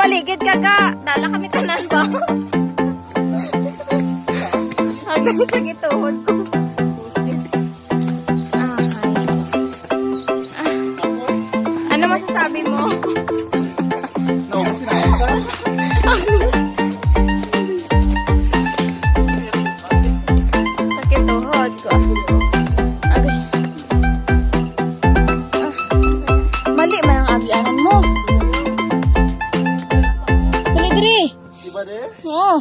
paligid ka ka. Dala kami tanan ba? Hanggang sa gituhod ko. Ano masasabi mo? Sakit tuhod ko. Okay. Mali man ang agianan mo. Tuloy diri. Diba de? Oo.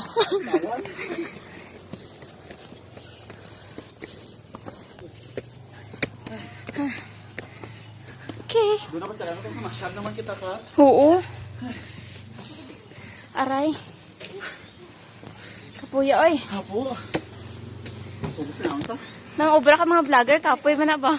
Okay. Doon naman talaga kasi masyad naman kita ka. Oo. Aray. Kapuya oy. Hapo. Ubus na ang ta. Nang obra ka mga vlogger, kapoy man na ba?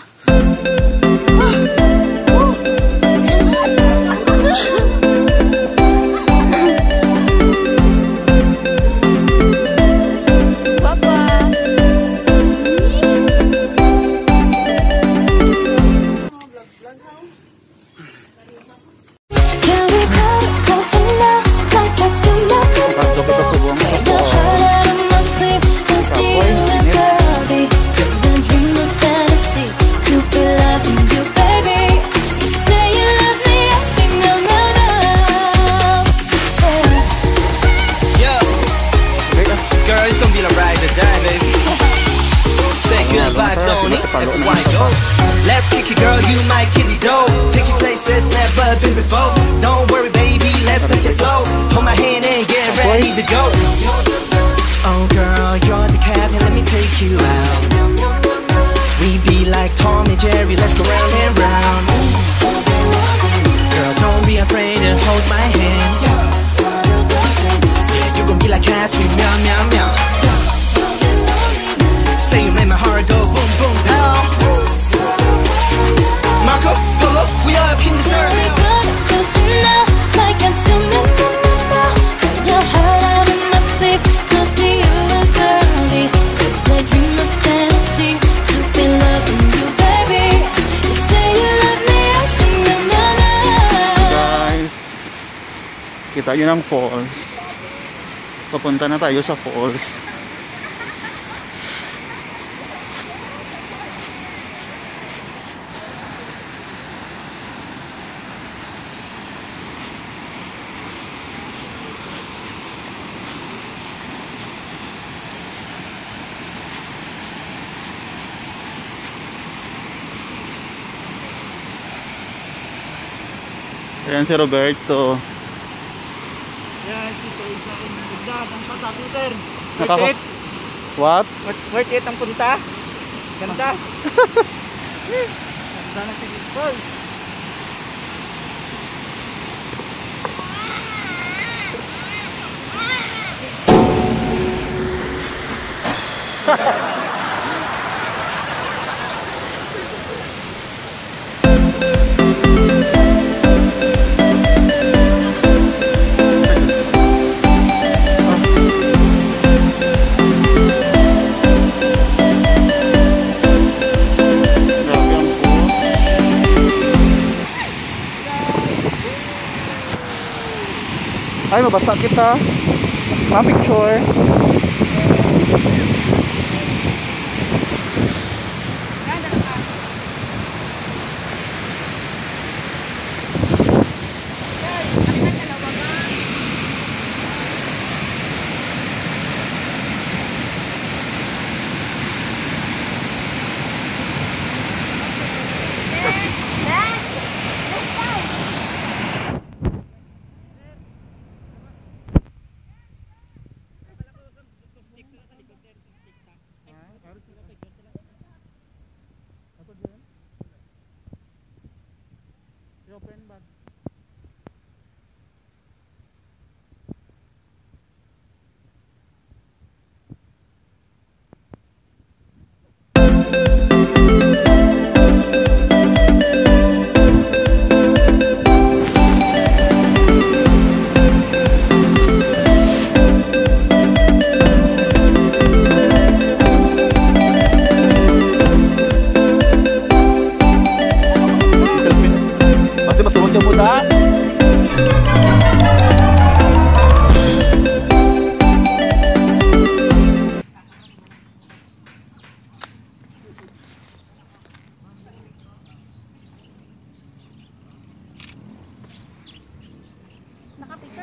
Let's kick it, girl, you my kitty dough. Take you places never been before. Don't worry, baby, let's take it slow. Hold my hand and get ready to go. Oh, girl, you're the captain, let me take you out. We be like Tom and Jerry, let's go round and round. Girl, don't be afraid to hold my hand. Yeah, you gon' be like Cassie, meow, meow, meow. Say you make my heart go boom, boom, pow. Marco, Polo, we are up in this earth. Like I'm still your heart out of my sleep. Close to you is girly. I dream of fantasy. To be loving you, baby. You say you love me, I sing your love. Guys, kita yun ang falls. Papunta na tayo sa falls. Ayan si Roberto. Yan si Isa in Bugdad ang sa Twitter. Worth it? What? Worth it ang punta. Ganda. Ganda na si Falls. Ay, mabasa kita. Ma-picture. Open bag. Pasti masuk muda.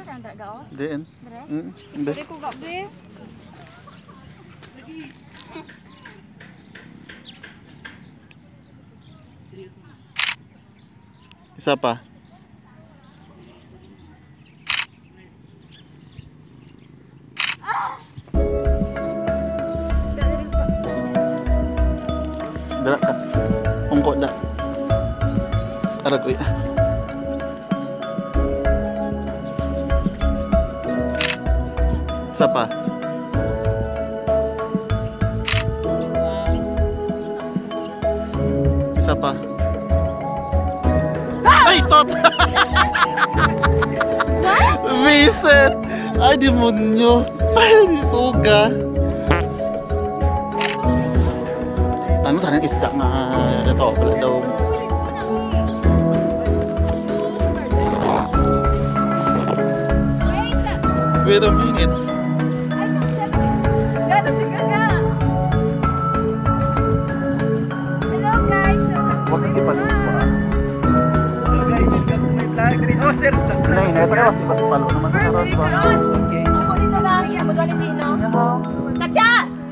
ang dragao. Diin. Dire. Hindi. Dire ko gabi. Isa pa. Dara ka. Ungko da. Arag uy. Isa pa. Isa pa. Ay, tot! Vincent! Ay, demonyo! Ay, uga! Ano tanang isda nga ito? Wala daw. Wait a minute. Hello guys. Huwag kang ipalo pa. Hello guys, welcome to my vlog. Oh, sir. Nay, ito ka mas ipalo naman ka ron ba? Okay. Ako dito lang. Magwala Gino. Kacha!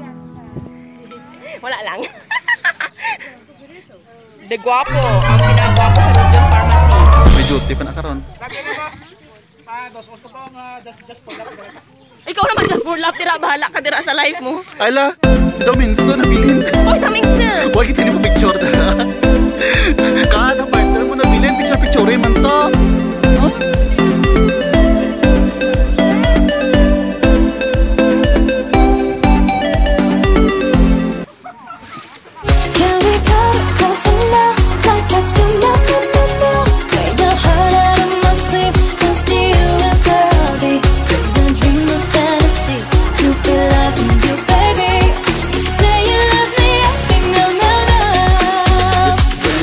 Wala lang. De Guapo, ang pinagwapo sa Region Pharmacy. May duty pa na karon. Ikaw naman just for love, tira, bahala ka tira sa life mo. Ala, Dominsto nabilin. Oy, kaming sir! Huwag kita mo picture na. Kada partner mo nabilin, picture man to. Huh? Can we talk closer now? Like let's do nothing but now. Wear your heart out of my sleep. Cause to you is cloudy. The dream of fantasy. To be loving you, baby. You say you love me, I sing your melody.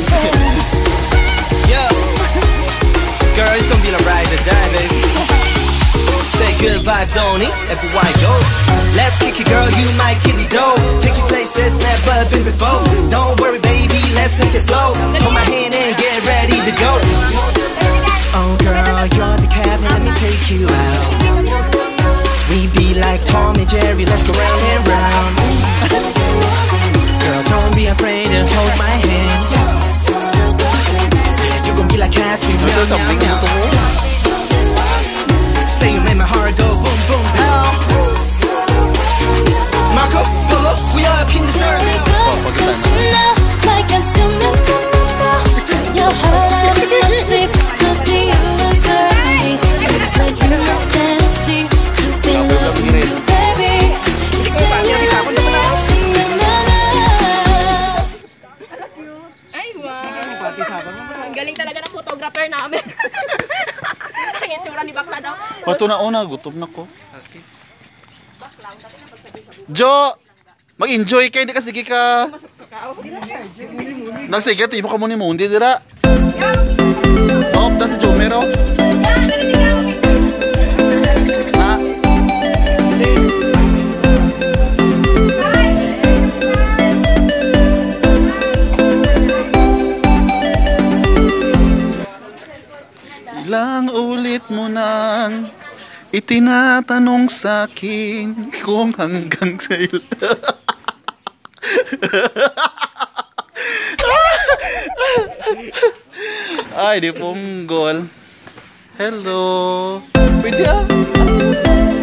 Yo, girl, it's gonna be a ride or die, baby. Say good vibes only, everywhere I go. Let's kick it, girl, you my kitty dough. Take you places never been before. Don't worry, baby, let's take it slow. Hold my hand and get ready to go. Oh, girl, you're the captain, let me take you out. We be like Tom and Jerry, let's go round and round. Girl, don't be afraid to hold my hand. Yeah, you gon' be like Cassie, meow, meow, meow. Say you made my heart go boom, boom, pow. Marco, Polo, we up in this Can we early. go closer now? Like let's do nothing but now. Your heart out of my sleep. Cause to you is cloudy. The dream of fantasy. To be loving you, baby. You say you love me, I sing your melody. Ay, wow. Ang galing talaga ng photographer namin. Ang itsura ni Bakla daw. Pato na una, gutom na ko. Jo! Mag-enjoy kayo, hindi ka sige ka. Nagsige, timo ka mo ni Mundi, dira. Oh, ta si Jomero. Ha? Ilang ulit mo nang itinatanong sa akin kung hanggang sa Ay, di punggol. Hello. Pwede ah.